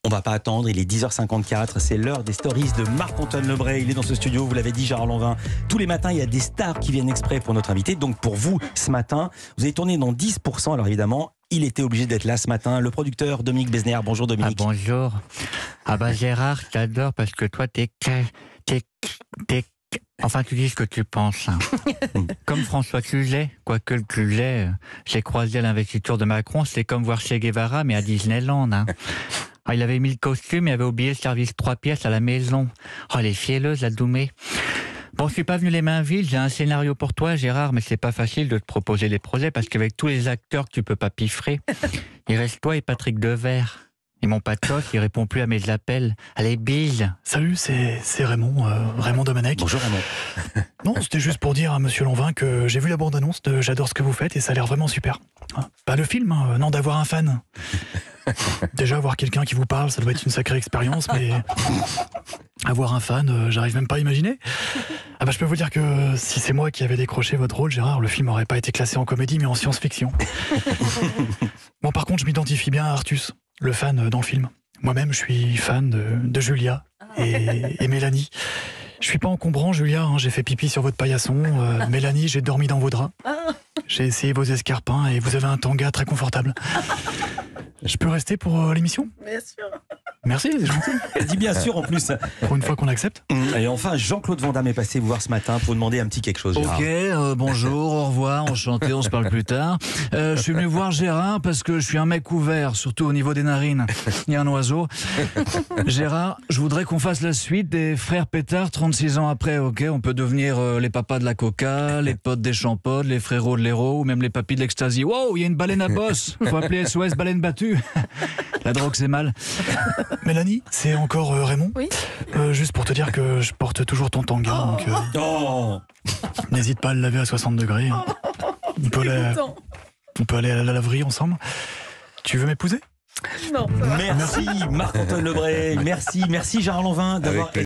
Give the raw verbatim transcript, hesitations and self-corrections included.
va pas attendre, il est dix heures cinquante-quatre, c'est l'heure des stories de Marc-Antoine Lebray. Il est dans ce studio, vous l'avez dit, Gérard Lanvin. Tous les matins, il y a des stars qui viennent exprès pour notre invité. Donc pour vous, ce matin, vous avez tourné dans dix pour cent. Alors évidemment, il était obligé d'être là ce matin. Le producteur Dominique Besnéard. Bonjour Dominique. Ah bonjour. Ah bah Gérard, je t'adore parce que toi, t'es... t'es... t'es... Enfin, tu dis ce que tu penses. Hein. Comme François Cluzet, quoique le Cluzet, euh, j'ai croisé à l'investiture de Macron, c'est comme voir Che Guevara, mais à Disneyland. Hein. Ah, il avait mis le costume, il avait oublié le service trois pièces à la maison. Oh, elle est fielleuse, la Doumé. Bon, je suis pas venu les mains vides, j'ai un scénario pour toi, Gérard, mais c'est pas facile de te proposer des projets parce qu'avec tous les acteurs que tu peux pas piffrer, il reste toi et Patrick Devers. Et mon patos, il répond plus à mes appels. Allez, bise. Salut, c'est c'est Raymond, euh, Raymond Domenech. Bonjour Raymond. Non, c'était juste pour dire à Monsieur Lanvin que j'ai vu la bande-annonce de J'adore ce que vous faites et ça a l'air vraiment super. Hein, pas le film, hein, non, d'avoir un fan. Déjà, avoir quelqu'un qui vous parle, ça doit être une sacrée expérience, mais avoir un fan, euh, j'arrive même pas à imaginer. Ah bah, je peux vous dire que si c'est moi qui avais décroché votre rôle, Gérard, le film aurait pas été classé en comédie, mais en science-fiction. Bon, par contre, je m'identifie bien à Artus, le fan dans le film. Moi-même, je suis fan de, de Julia et, et Mélanie. Je suis pas encombrant, Julia, hein, j'ai fait pipi sur votre paillasson. Euh, Mélanie, j'ai dormi dans vos draps. J'ai essayé vos escarpins et vous avez un tanga très confortable. Je peux rester pour euh, l'émission ? Bien sûr. Merci, c'est gentil. Elle dit bien sûr en plus. Pour une fois qu'on accepte. Et enfin, Jean-Claude Van Damme est passé vous voir ce matin pour vous demander un petit quelque chose. Gérard. Ok, euh, bonjour, au revoir, enchanté, on se parle plus tard. Euh, je suis venu voir Gérard parce que je suis un mec ouvert, surtout au niveau des narines. Il y a un oiseau. Gérard, je voudrais qu'on fasse la suite des frères Pétard trente-six ans après, ok ? On peut devenir euh, les papas de la coca, les potes des champodes, les frérots de l'héros ou même les papis de l'ecstasy. Wow, il y a une baleine à bosse. Faut appeler S O S baleine battue. La drogue, c'est mal. Mélanie, c'est encore euh, Raymond. Oui. Euh, juste pour te dire que je porte toujours ton tanga, Oh. donc euh, Oh n'hésite pas à le laver à soixante degrés. hein. On peut, aller, Content. on peut aller à la laverie ensemble. Tu veux m'épouser ? Non, ça va. Merci Marc-Antoine Lebray. Merci, merci Gérard Lanvin d'avoir